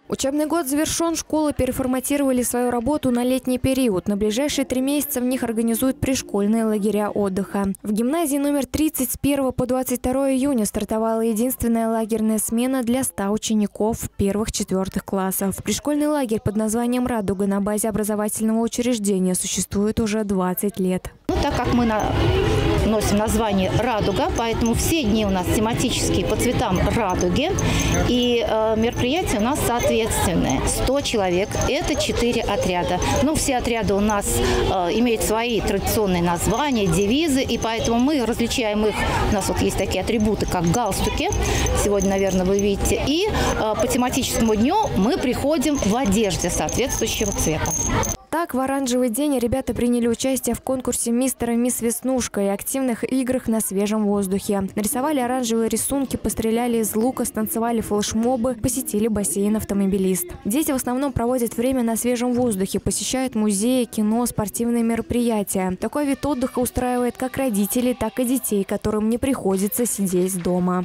Учебный год завершен, школы переформатировали свою работу на летний период. На ближайшие 3 месяца в них организуют пришкольные лагеря отдыха. В гимназии номер 30 с 1 по 22 июня стартовала единственная лагерная смена для 100 учеников 1-4 классов. Пришкольный лагерь под названием «Радуга» на базе образовательного учреждения существует уже 20 лет. Так как мы носим название «Радуга», поэтому все дни у нас тематические по цветам радуги. И мероприятия у нас соответственные. 100 человек – это 4 отряда. Все отряды у нас имеют свои традиционные названия, девизы. И поэтому мы различаем их. У нас есть такие атрибуты, как галстуки. Сегодня, наверное, вы видите. И по тематическому дню мы приходим в одежде соответствующего цвета. Так, в оранжевый день ребята приняли участие в конкурсе «Мистер и мисс Веснушка» и активных играх на свежем воздухе. Нарисовали оранжевые рисунки, постреляли из лука, станцевали флешмобы, посетили бассейн «Автомобилист». Дети в основном проводят время на свежем воздухе, посещают музеи, кино, спортивные мероприятия. Такой вид отдыха устраивает как родителей, так и детей, которым не приходится сидеть дома.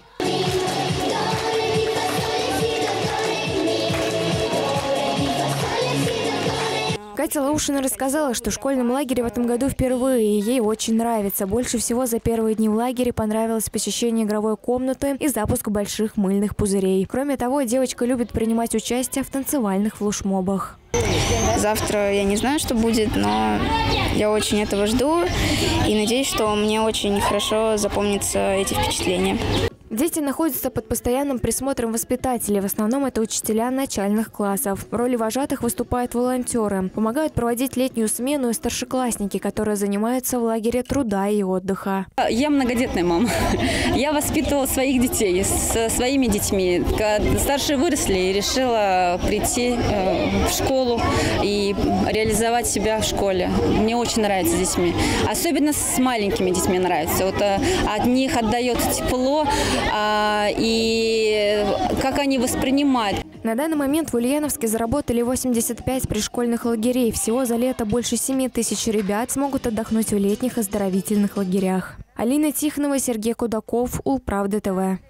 Катя Лаушина рассказала, что в школьном лагере в этом году впервые, и ей очень нравится. Больше всего за первые дни в лагере понравилось посещение игровой комнаты и запуск больших мыльных пузырей. Кроме того, девочка любит принимать участие в танцевальных флешмобах. Завтра я не знаю, что будет, но я очень этого жду и надеюсь, что мне очень хорошо запомнятся эти впечатления. Дети находятся под постоянным присмотром воспитателей. В основном это учителя начальных классов. В роли вожатых выступают волонтеры. Помогают проводить летнюю смену и старшеклассники, которые занимаются в лагере труда и отдыха. Я многодетная мама. Я воспитывала своих детей со своими детьми. Когда старшие выросли, и решила прийти в школу и реализовать себя в школе. Мне очень нравится с детьми. Особенно с маленькими детьми нравится. От них отдается тепло. И как они воспринимают. На данный момент в Ульяновске заработали 85 пришкольных лагерей. Всего за лето больше 7 тысяч ребят смогут отдохнуть в летних оздоровительных лагерях. Алина Тихонова, Сергей Кудаков, Улправда ТВ.